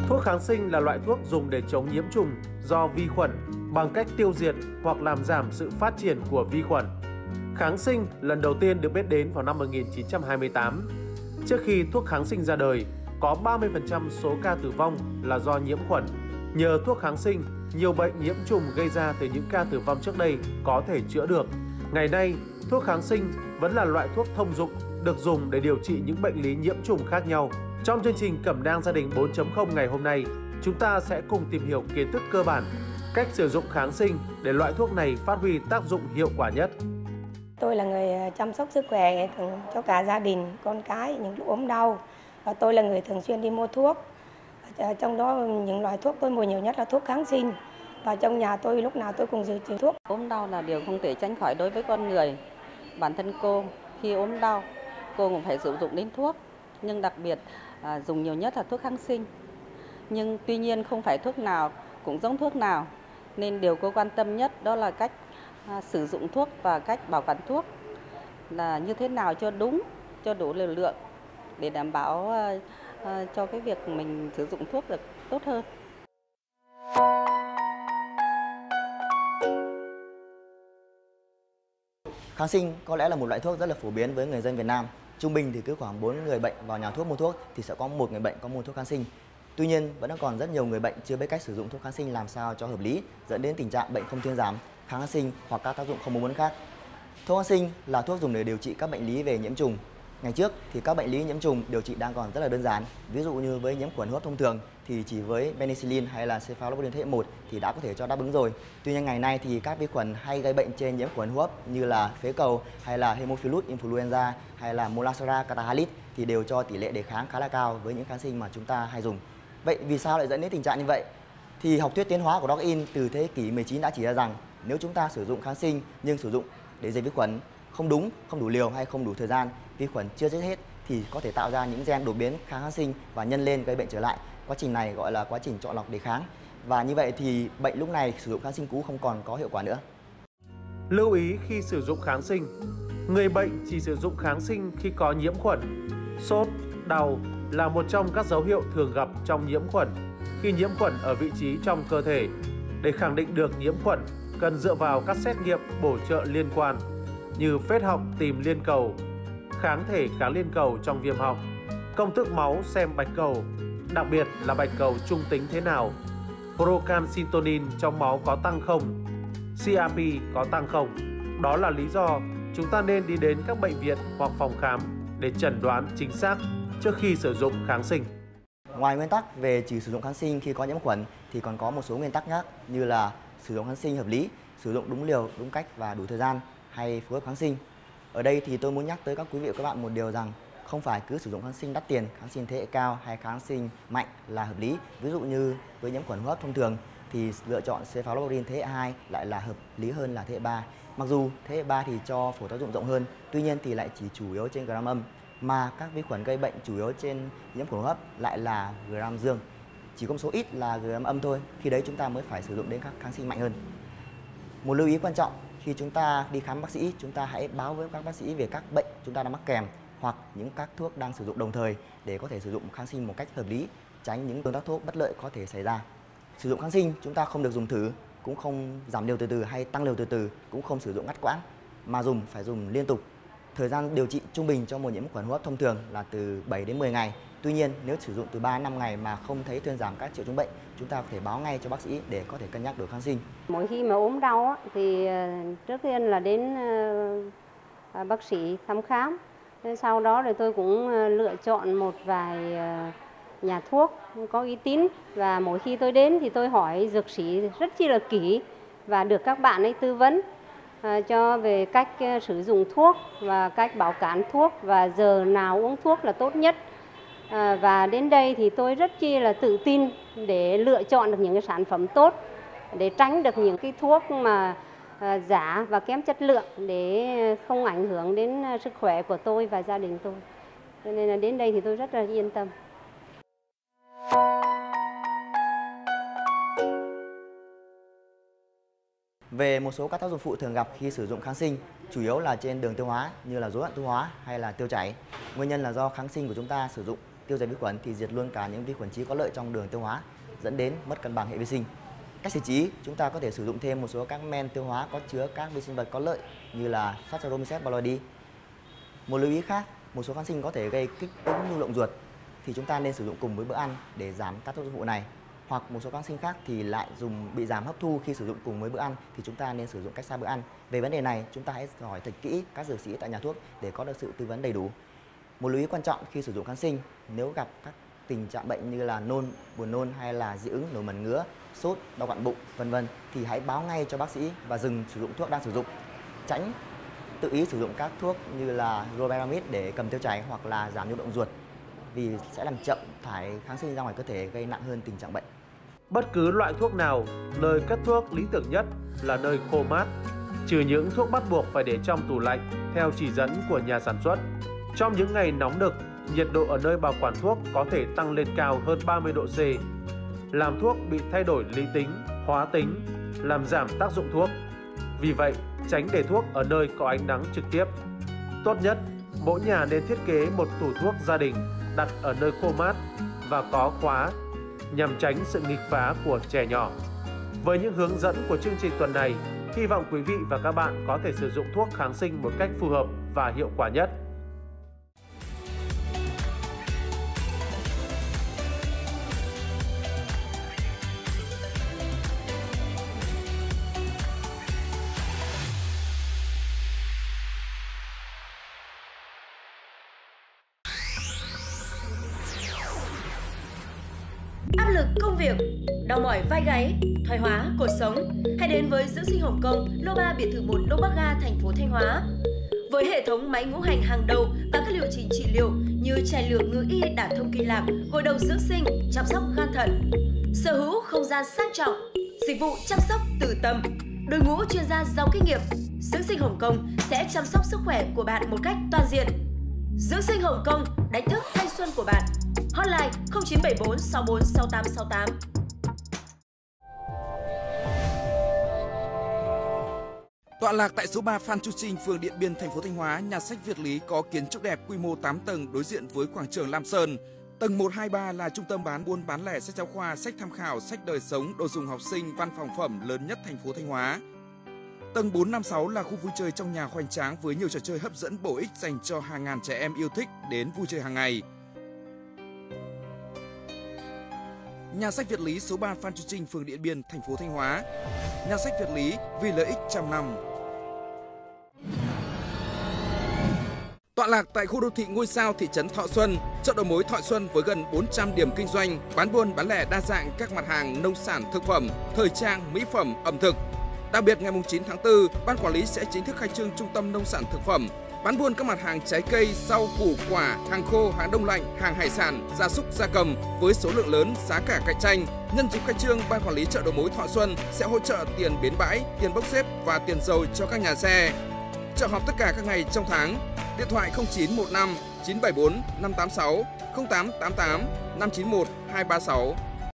Thuốc kháng sinh là loại thuốc dùng để chống nhiễm trùng do vi khuẩn bằng cách tiêu diệt hoặc làm giảm sự phát triển của vi khuẩn. Kháng sinh lần đầu tiên được biết đến vào năm 1928. Trước khi thuốc kháng sinh ra đời, có 30% số ca tử vong là do nhiễm khuẩn. Nhờ thuốc kháng sinh, nhiều bệnh nhiễm trùng gây ra từ những ca tử vong trước đây có thể chữa được. Ngày nay, thuốc kháng sinh vẫn là loại thuốc thông dụng được dùng để điều trị những bệnh lý nhiễm trùng khác nhau. Trong chương trình Cẩm nang gia đình 4.0 ngày hôm nay, chúng ta sẽ cùng tìm hiểu kiến thức cơ bản, cách sử dụng kháng sinh để loại thuốc này phát huy tác dụng hiệu quả nhất. Tôi là người chăm sóc sức khỏe cho cả gia đình, con cái những lúc ốm đau. Và tôi là người thường xuyên đi mua thuốc. Trong đó những loại thuốc tôi mua nhiều nhất là thuốc kháng sinh. Và trong nhà tôi lúc nào tôi cũng dự trữ thuốc. Ốm đau là điều không thể tránh khỏi đối với con người. Bản thân cô khi ốm đau, cô cũng phải sử dụng đến thuốc. Nhưng đặc biệt dùng nhiều nhất là thuốc kháng sinh. Nhưng tuy nhiên không phải thuốc nào cũng giống thuốc nào. Nên điều cô quan tâm nhất đó là cách sử dụng thuốc và cách bảo quản thuốc. Là như thế nào cho đúng, cho đủ liều lượng để đảm bảo cho cái việc mình sử dụng thuốc được tốt hơn. Kháng sinh có lẽ là một loại thuốc rất là phổ biến với người dân Việt Nam. Trung bình thì cứ khoảng 4 người bệnh vào nhà thuốc mua thuốc thì sẽ có một người bệnh có mua thuốc kháng sinh. Tuy nhiên, vẫn còn rất nhiều người bệnh chưa biết cách sử dụng thuốc kháng sinh làm sao cho hợp lý, dẫn đến tình trạng bệnh không thuyên giảm, kháng sinh hoặc các tác dụng không mong muốn khác. Thuốc kháng sinh là thuốc dùng để điều trị các bệnh lý về nhiễm trùng. Ngày trước thì các bệnh lý nhiễm trùng điều trị đang còn rất là đơn giản. Ví dụ như với nhiễm khuẩn hô hấp thông thường thì chỉ với penicillin hay là cephalosporin thế hệ 1 thì đã có thể cho đáp ứng rồi. Tuy nhiên ngày nay thì các vi khuẩn hay gây bệnh trên nhiễm khuẩn hô hấp như là phế cầu hay là Haemophilus influenza hay là Mollasara catarrhalis thì đều cho tỷ lệ đề kháng khá là cao với những kháng sinh mà chúng ta hay dùng. Vậy vì sao lại dẫn đến tình trạng như vậy? Thì học thuyết tiến hóa của Darwin từ thế kỷ 19 đã chỉ ra rằng nếu chúng ta sử dụng kháng sinh nhưng sử dụng để diệt vi khuẩn không đúng, không đủ liều hay không đủ thời gian, vi khuẩn chưa giết hết thì có thể tạo ra những gen đột biến kháng sinh và nhân lên gây bệnh trở lại. Quá trình này gọi là quá trình chọn lọc đề kháng. Và như vậy thì bệnh lúc này sử dụng kháng sinh cũ không còn có hiệu quả nữa. Lưu ý khi sử dụng kháng sinh, người bệnh chỉ sử dụng kháng sinh khi có nhiễm khuẩn. Sốt, đau là một trong các dấu hiệu thường gặp trong nhiễm khuẩn. Khi nhiễm khuẩn ở vị trí trong cơ thể, để khẳng định được nhiễm khuẩn, cần dựa vào các xét nghiệm bổ trợ liên quan như phết họng tìm liên cầu, kháng thể kháng liên cầu trong viêm họng, công thức máu xem bạch cầu, đặc biệt là bạch cầu trung tính thế nào, procalcitonin trong máu có tăng không, CRP có tăng không. Đó là lý do chúng ta nên đi đến các bệnh viện hoặc phòng khám để chẩn đoán chính xác trước khi sử dụng kháng sinh. Ngoài nguyên tắc về chỉ sử dụng kháng sinh khi có nhiễm khuẩn thì còn có một số nguyên tắc khác như là sử dụng kháng sinh hợp lý, sử dụng đúng liều, đúng cách và đủ thời gian hay phối hợp kháng sinh. Ở đây thì tôi muốn nhắc tới các quý vị và các bạn một điều rằng không phải cứ sử dụng kháng sinh đắt tiền, kháng sinh thế hệ cao hay kháng sinh mạnh là hợp lý. Ví dụ như với nhiễm khuẩn hô hấp thông thường thì lựa chọn cephalosporin thế hệ 2 lại là hợp lý hơn là thế hệ 3. Mặc dù thế hệ 3 thì cho phổ tác dụng rộng hơn, tuy nhiên thì lại chỉ chủ yếu trên gram âm, mà các vi khuẩn gây bệnh chủ yếu trên nhiễm khuẩn hô hấp lại là gram dương. Chỉ có một số ít là gram âm thôi, khi đấy chúng ta mới phải sử dụng đến các kháng sinh mạnh hơn. Một lưu ý quan trọng, khi chúng ta đi khám bác sĩ, chúng ta hãy báo với các bác sĩ về các bệnh chúng ta đang mắc kèm hoặc những các thuốc đang sử dụng đồng thời để có thể sử dụng kháng sinh một cách hợp lý, tránh những tương tác thuốc bất lợi có thể xảy ra. Sử dụng kháng sinh chúng ta không được dùng thử, cũng không giảm liều từ từ hay tăng liều từ từ, cũng không sử dụng ngắt quãng, mà phải dùng liên tục. Thời gian điều trị trung bình cho một nhiễm khuẩn hô hấp thông thường là từ 7 đến 10 ngày. Tuy nhiên, nếu sử dụng từ 3 đến 5 ngày mà không thấy thuyên giảm các triệu chứng bệnh, chúng ta có thể báo ngay cho bác sĩ để có thể cân nhắc đổi kháng sinh. Mỗi khi mà ốm đau thì trước tiên là đến bác sĩ thăm khám. Sau đó thì tôi cũng lựa chọn một vài nhà thuốc có uy tín, và mỗi khi tôi đến thì tôi hỏi dược sĩ rất chi là kỹ và được các bạn ấy tư vấn cho về cách sử dụng thuốc và cách bảo quản thuốc và giờ nào uống thuốc là tốt nhất. Và đến đây thì tôi rất chi là tự tin để lựa chọn được những cái sản phẩm tốt, để tránh được những cái thuốc mà giả và kém chất lượng để không ảnh hưởng đến sức khỏe của tôi và gia đình tôi. Cho nên là đến đây thì tôi rất là yên tâm. Về một số các tác dụng phụ thường gặp khi sử dụng kháng sinh, chủ yếu là trên đường tiêu hóa như là rối loạn tiêu hóa hay là tiêu chảy. Nguyên nhân là do kháng sinh của chúng ta sử dụng tiêu diệt vi khuẩn thì diệt luôn cả những vi khuẩn trí có lợi trong đường tiêu hóa, dẫn đến mất cân bằng hệ vi sinh. Cách xử trí, chúng ta có thể sử dụng thêm một số các men tiêu hóa có chứa các vi sinh vật có lợi như là Saccharomyces boulardii. Một lưu ý khác, một số kháng sinh có thể gây kích ứng lưu động ruột thì chúng ta nên sử dụng cùng với bữa ăn để giảm tác dụng phụ này. Hoặc một số kháng sinh khác thì lại bị giảm hấp thu khi sử dụng cùng với bữa ăn thì chúng ta nên sử dụng cách xa bữa ăn. Về vấn đề này, chúng ta hãy hỏi thật kỹ các dược sĩ tại nhà thuốc để có được sự tư vấn đầy đủ. Một lưu ý quan trọng khi sử dụng kháng sinh, nếu gặp các tình trạng bệnh như là nôn, buồn nôn hay là dị ứng, nổi mẩn ngứa, sốt, đau quặn bụng, v.v. thì hãy báo ngay cho bác sĩ và dừng sử dụng thuốc đang sử dụng. Tránh tự ý sử dụng các thuốc như là Loperamide để cầm tiêu chảy hoặc là giảm nhu động ruột vì sẽ làm chậm thải kháng sinh ra ngoài cơ thể, gây nặng hơn tình trạng bệnh. Bất cứ loại thuốc nào, nơi cất thuốc lý tưởng nhất là nơi khô mát, trừ những thuốc bắt buộc phải để trong tủ lạnh theo chỉ dẫn của nhà sản xuất. Trong những ngày nóng nực, nhiệt độ ở nơi bảo quản thuốc có thể tăng lên cao hơn 30 độ C, làm thuốc bị thay đổi lý tính, hóa tính, làm giảm tác dụng thuốc. Vì vậy, tránh để thuốc ở nơi có ánh nắng trực tiếp. Tốt nhất, mỗi nhà nên thiết kế một tủ thuốc gia đình đặt ở nơi khô mát và có khóa nhằm tránh sự nghịch phá của trẻ nhỏ. Với những hướng dẫn của chương trình tuần này, hy vọng quý vị và các bạn có thể sử dụng thuốc kháng sinh một cách phù hợp và hiệu quả nhất. Áp lực công việc, đau mỏi vai gáy, thoái hóa cột sống, hãy đến với Dưỡng sinh Hồng Kông, lô 3 biệt thự 1 Lô Bắc Ga, thành phố Thanh Hóa. Với hệ thống máy ngũ hành hàng đầu và các liệu trình trị liệu như chải lược ngự y, đả thông kinh lạc, gội đầu dưỡng sinh, chăm sóc gan thận, sở hữu không gian sang trọng, dịch vụ chăm sóc từ tâm, đội ngũ chuyên gia giàu kinh nghiệm, Dưỡng sinh Hồng Kông sẽ chăm sóc sức khỏe của bạn một cách toàn diện. Dưỡng sinh Hồng Kông, đánh thức thanh xuân của bạn. Hotline 0974 64 68 68. Tọa lạc tại số 3 Phan Chu Trinh, phường Điện Biên, thành phố Thanh Hóa, nhà sách Việt Lý có kiến trúc đẹp, quy mô 8 tầng đối diện với quảng trường Lam Sơn. Tầng 1, 2, 3 là trung tâm buôn bán lẻ sách giáo khoa, sách tham khảo, sách đời sống, đồ dùng học sinh, văn phòng phẩm lớn nhất thành phố Thanh Hóa. Tầng 4, 5, 6 là khu vui chơi trong nhà hoành tráng với nhiều trò chơi hấp dẫn bổ ích dành cho hàng ngàn trẻ em yêu thích đến vui chơi hàng ngày. Nhà sách Việt Lý số 3 Phan Chu Trinh, phường Điện Biên, thành phố Thanh Hóa. Nhà sách Việt Lý vì lợi ích trăm năm. Tọa lạc tại khu đô thị Ngôi Sao, thị trấn Thọ Xuân, chợ đầu mối Thọ Xuân với gần 400 điểm kinh doanh, bán buôn bán lẻ đa dạng các mặt hàng nông sản, thực phẩm, thời trang, mỹ phẩm, ẩm thực. Đặc biệt ngày 9 tháng 4, ban quản lý sẽ chính thức khai trương trung tâm nông sản thực phẩm, bán buôn các mặt hàng trái cây, rau củ quả, hàng khô, hàng đông lạnh, hàng hải sản, gia súc gia cầm với số lượng lớn, giá cả cạnh tranh. Nhân dịp khai trương, ban quản lý chợ đầu mối Thọ Xuân sẽ hỗ trợ tiền bến bãi, tiền bốc xếp và tiền dầu cho các nhà xe. Chợ họp tất cả các ngày trong tháng. Điện thoại 0915 974 586 0888 591 236.